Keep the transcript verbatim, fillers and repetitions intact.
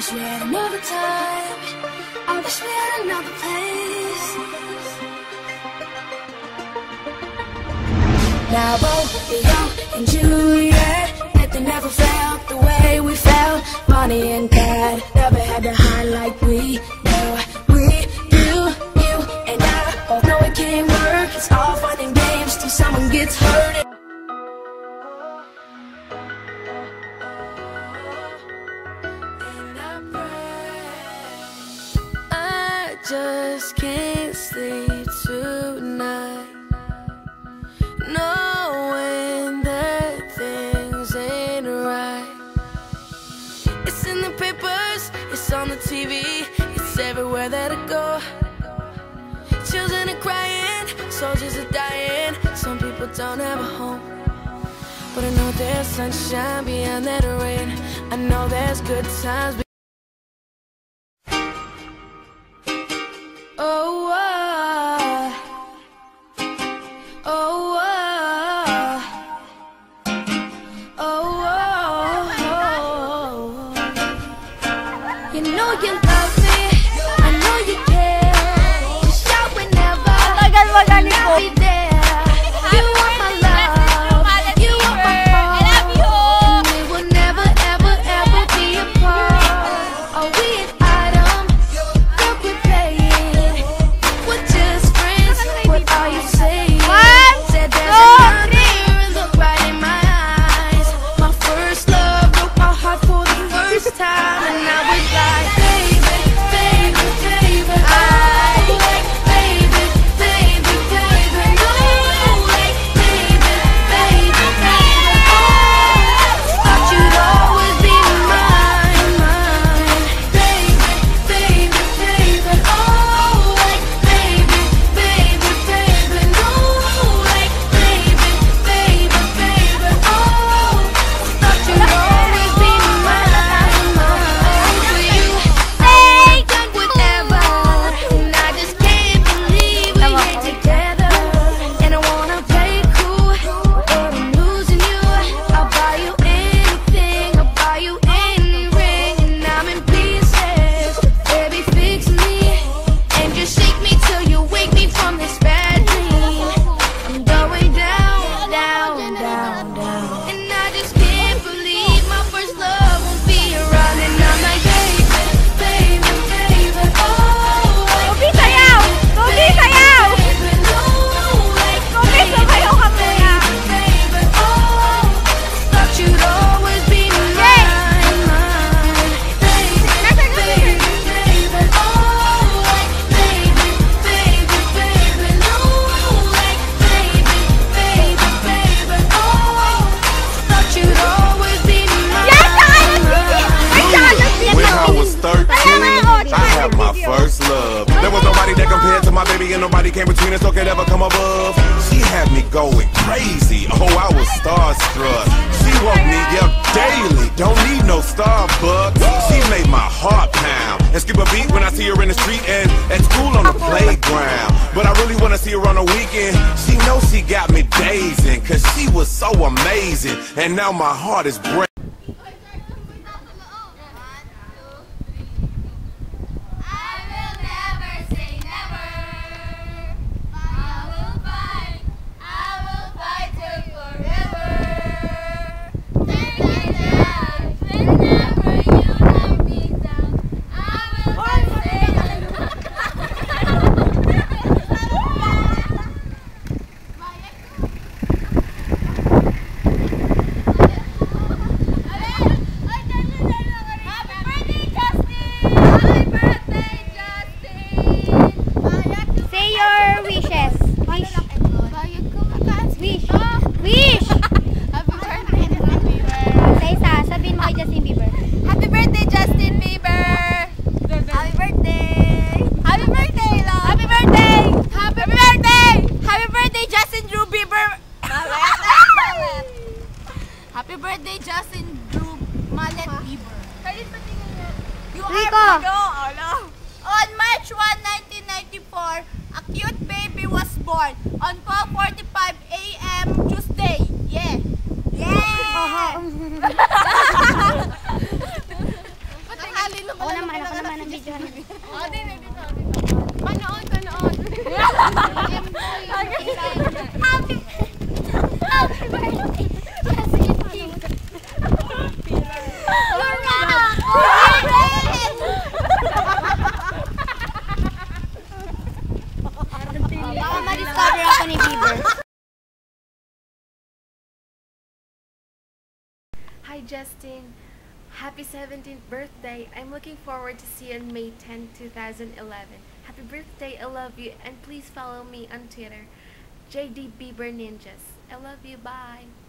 wish we had another time. I wish we had another place. Now Romeo and Juliet, yet they never felt the way we felt. Bonnie and Clyde never had to hide like we do. We do, you and I both know it can't work. It's all fun and games till someone gets hurt. I just can't sleep tonight, knowing that things ain't right. It's in the papers, it's on the T V, it's everywhere that I go. Children are crying, soldiers are dying, some people don't have a home. But I know there's sunshine beyond that rain, I know there's good times. Oh, oh, oh, oh, oh, oh. You know you love me, I know you care. You shout whenever I'll be there. You want my love, you want my heart. We will never, ever, ever be apart. Are we an item? Look, we're playing. We're just friends. What are you saying? Said there's another look right in my eyes. My first love broke my heart for the first time, and I was like, baby, baby, baby, I like, baby, baby, baby, no, like, baby, baby, baby, oh, thought you'd always be mine, mine, baby, baby, baby, oh, like, baby, baby, baby, no, like, baby, baby, baby, oh, thought you'd always be mine, mine, will you stay done whatever, and I just can't believe we ain't together, and I wanna play cool, but I'm losing you. I'll buy you anything, I'll buy you any ring, and I'm in pieces, baby fix me, and just shake me till you wake me from this bad dream. I'm going down, down, down, down, and I just can't believe my first love won't be around, and I'm like, baby, baby, baby, oh, like, Kobe sayaw! Kobe sayaw! baby, no, like, Kobe, sumayaw ka muna! baby, oh, thought you'd always be mine, mine, baby, baby, baby, oh, like, baby, baby, baby, no, like, baby, baby, baby, oh, thought you'd always be mine, When I was thirteen, I had my first love. There was nobody that compared to my baby, and nobody came between us or could ever come above. She had me going crazy. Oh, I was starstruck. She woke me up daily. Don't need no Starbucks. She made my heart pound and skip a beat when I see her in the street and at school on the playground. But I really wanna see her on the weekend. She knows she got me dazing, cause she was so amazing. And now my heart is breaking. Justin. Happy seventeenth birthday. I'm looking forward to see you on May tenth, two thousand eleven. Happy birthday, I love you, and please follow me on Twitter, J D Bieber Ninjas. I love you, bye.